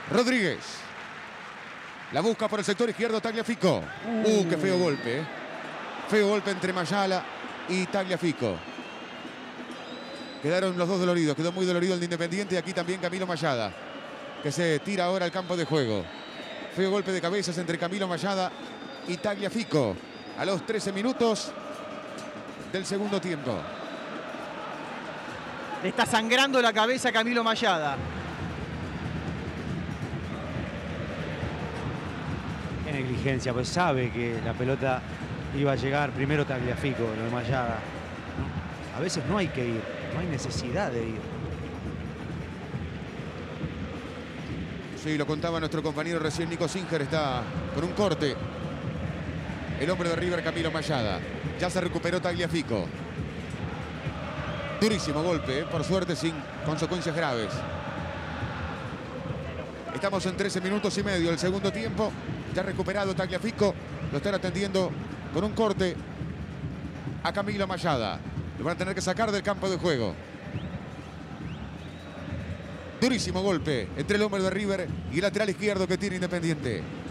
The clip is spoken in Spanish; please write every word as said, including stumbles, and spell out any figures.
Rodríguez. La busca por el sector izquierdo Tagliafico. Uh, qué feo golpe. Eh. Feo golpe entre Mayala y Tagliafico. Quedaron los dos doloridos. Quedó muy dolorido el de Independiente. Y aquí también Camilo Mayada, que se tira ahora al campo de juego. Feo golpe de cabezas entre Camilo Mayada y Tagliafico. A los trece minutos del segundo tiempo. Le está sangrando la cabeza a Camilo Mayada. Qué negligencia, pues sabe que la pelota iba a llegar primero Tagliafico, lo de Mayada. ¿No? A veces no hay que ir, no hay necesidad de ir. Sí, lo contaba nuestro compañero recién, Nico Singer, está con un corte. El hombre de River, Camilo Mayada. Ya se recuperó Tagliafico. Durísimo golpe, ¿eh? Por suerte sin consecuencias graves. Estamos en trece minutos y medio del segundo tiempo. Ya recuperado Tagliafico. Lo están atendiendo con un corte a Camilo Mayada. Lo van a tener que sacar del campo de juego. Durísimo golpe entre el hombre de River y el lateral izquierdo que tiene Independiente.